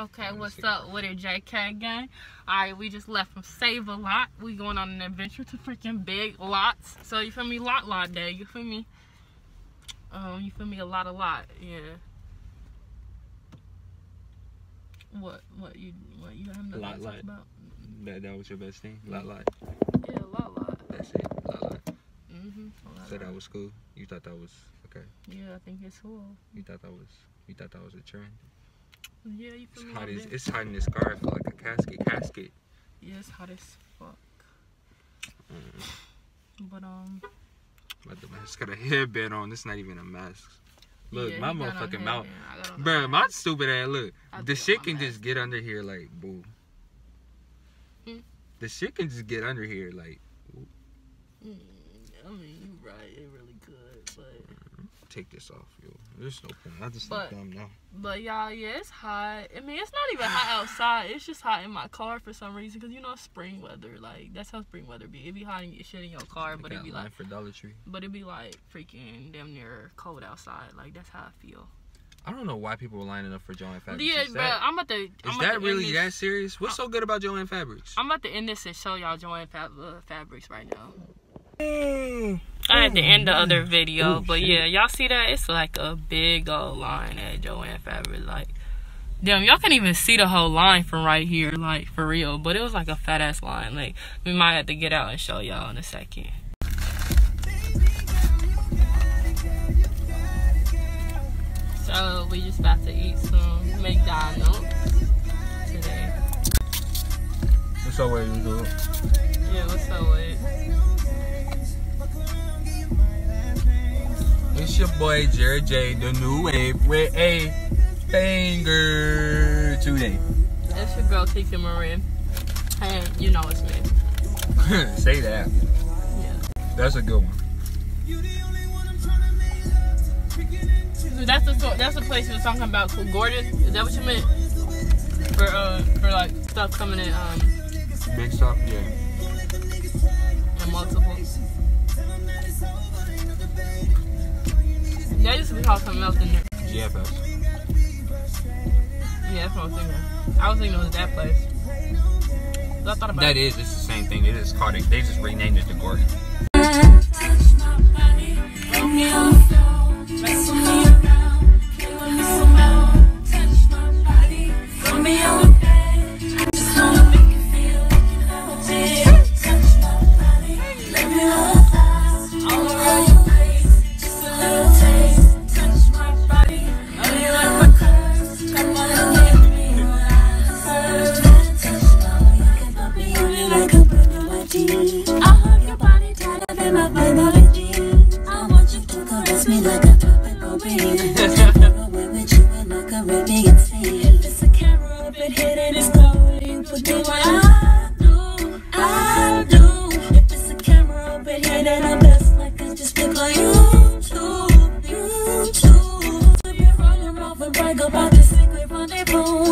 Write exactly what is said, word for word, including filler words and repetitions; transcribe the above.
Okay, what's up with it, J K gang? Alright, we just left from Save a Lot. We going on an adventure to freaking Big Lots. So, you feel me? Lot Lot Day, you feel me? Um, you feel me? A lot, a lot, yeah. What, what, you, what, you have nothing lot, to lot. talk about? That, that was your best thing? Lot, lot. Yeah, Lot Lot. That's it, lot, lot. Mm-hmm. So that was cool? You thought that was, okay. Yeah, I think it's cool. You thought that was, you thought that was a trend? Yeah, you feel It's me? hot, as, it's hot in this car. I feel like a casket. Casket. Yeah, it's hot as fuck. Mm. But, um... My dumbass got a headband on. This not even a mask. Look, yeah, my motherfucking mouth. Bruh, my stupid ass, look. I The shit can mask. just get under here like, boom. Hmm? The shit can just get under here like, Mm, I mean, you right. It really could, but... take this off, yo. There's no point. I just But- look dumb now. But y'all, yeah, it's hot. I mean, it's not even hot outside. It's just hot in my car for some reason. Cause you know, spring weather. Like that's how spring weather be. It be hot and get shit in your car, but it be like, for Dollar Tree. but it be like freaking damn near cold outside. Like that's how I feel. I don't know why people were lining up for Joann Fabrics. Yeah, is bro. that, I'm about to. is I'm about that to really end that this, serious? What's so good about Joann Fabrics? I'm about to end this and show y'all Joann Fab, uh, Fabrics right now. Mm. I had to end the other video, Oh, but shit. yeah, y'all see that? It's like a big old line at Joann Fabrics. Like, damn, y'all can't even see the whole line from right here, like, for real. But it was like a fat ass line. Like, we might have to get out and show y'all in a second. So, we just about to eat some McDonald's today. What's up with you, dude? Yeah, what's up with it? It's your boy Jared J, the new wave with a banger today. That's your girl, Kiki Marin. And you know it's me. Say that. Yeah. That's a good one. That's the that's the place you were talking about, Cool Gordon. Is that what you meant? For uh for like stuff coming in um Big stuff, yeah. in multiple. That used to be called something else in there. G F S. Yeah, that's what I was thinking. I was thinking it was that place. So I thought about That it. is, it's the same thing. They just called it, they just renamed it to Gordon. Brag about the secret rendezvous.